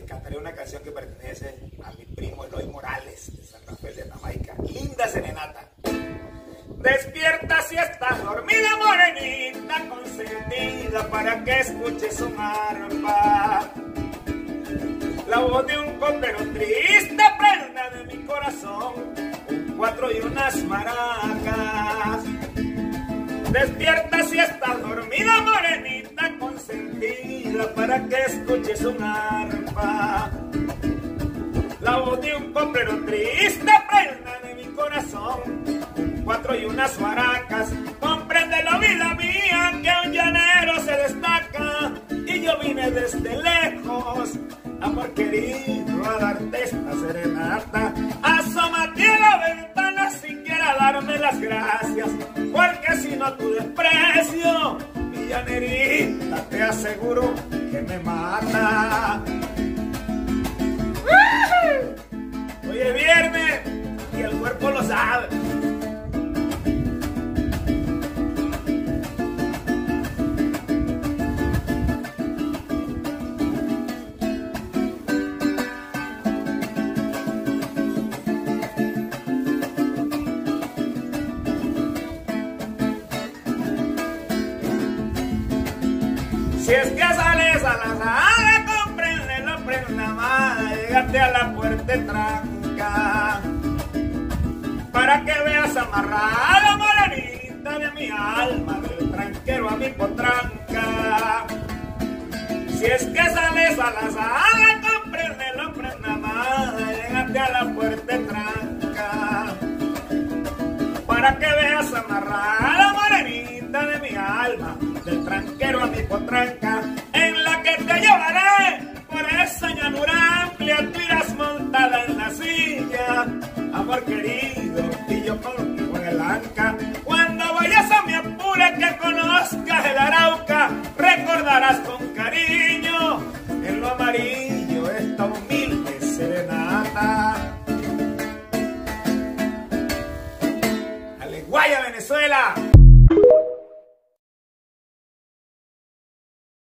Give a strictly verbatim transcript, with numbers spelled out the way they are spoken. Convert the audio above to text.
cantaré una canción que pertenece a mi primo Eloy Morales de San Rafael de Jamaica. Linda serenata. Despierta si estás dormida, morenita consentida, para que escuches un arpa. La voz de un copero triste prenda de mi corazón, un cuatro y unas maracas. Despierta si estás dormida, morenita consentida, para que escuches un arpa. La voz de un copero triste prenda de mi corazón, un cuatro y unas maracas. Compréndelo, vida mía, que un llanero se destaca, y yo vine desde lejos, amor querido, a darte esta serenata. Asómate a la ventana sin quiera darme las gracias, porque si no tu desprecio, mi llanerita, te aseguro que me mata. Hoy es viernes y el cuerpo lo sabe. Si es que sales a la sala, compréndelo, prenda más, llégate a la puerta tranca, para que veas amarrada, morenita de mi alma, del tranquero a mi potranca. Si es que sales a la sala, compréndelo, prenda más, llégate a la puerta tranca, para que veas amarrada, morenita de mi alma, del tranquero a mi potranca, en la que te llevaré por esa llanura amplia. Tú irás montada en la silla, amor querido, y yo contigo en el anca. Cuando vayas a mi apure, que conozcas el Arauca, recordarás con cariño en lo amarillo esta humilde serenata. ¡Ale, Guaya, Venezuela!